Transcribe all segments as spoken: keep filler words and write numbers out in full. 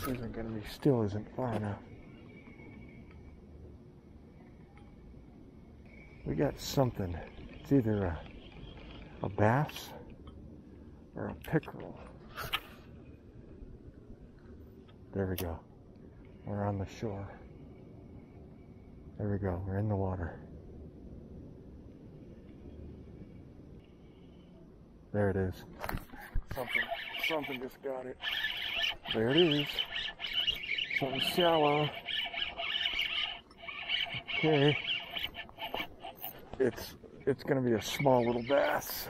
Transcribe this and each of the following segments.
isn't going to be still isn't far enough. We got something. It's either a, a bass or a pickerel. There we go. We're on the shore. There we go. We're in the water. There it is. Something, something just got it. There it is. Something shallow. Okay. It's it's gonna be a small little bass.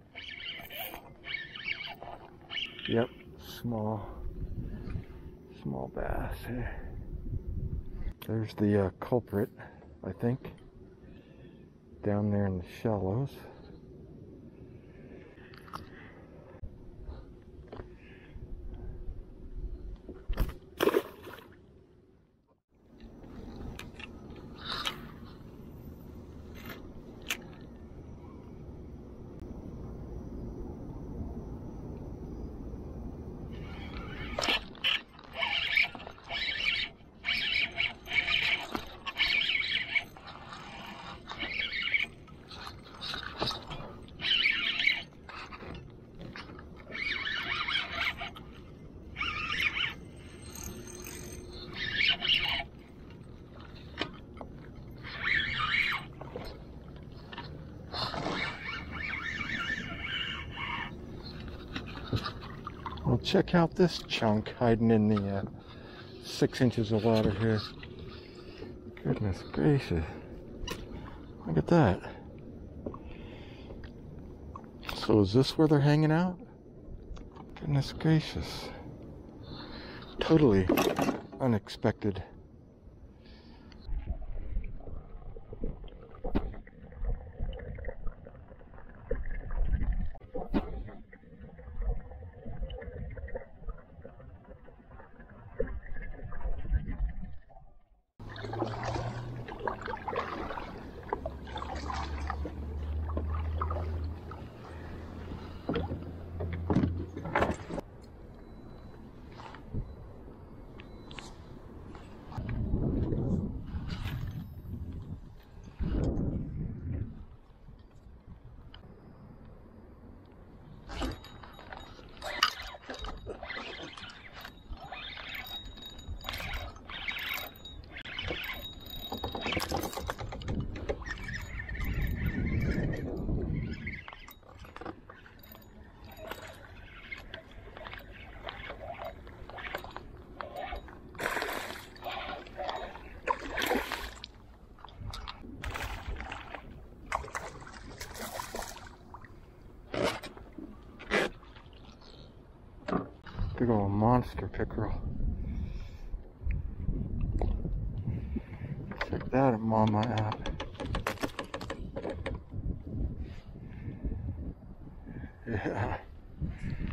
Yep, small, small bass. There's the uh, culprit, I think, down there in the shallows. Well, check out this chunk hiding in the uh, six inches of water here. Goodness gracious. Look at that. So is this where they're hanging out? Goodness gracious. Totally unexpected. Big old monster pickerel. Check that on my app. Yeah.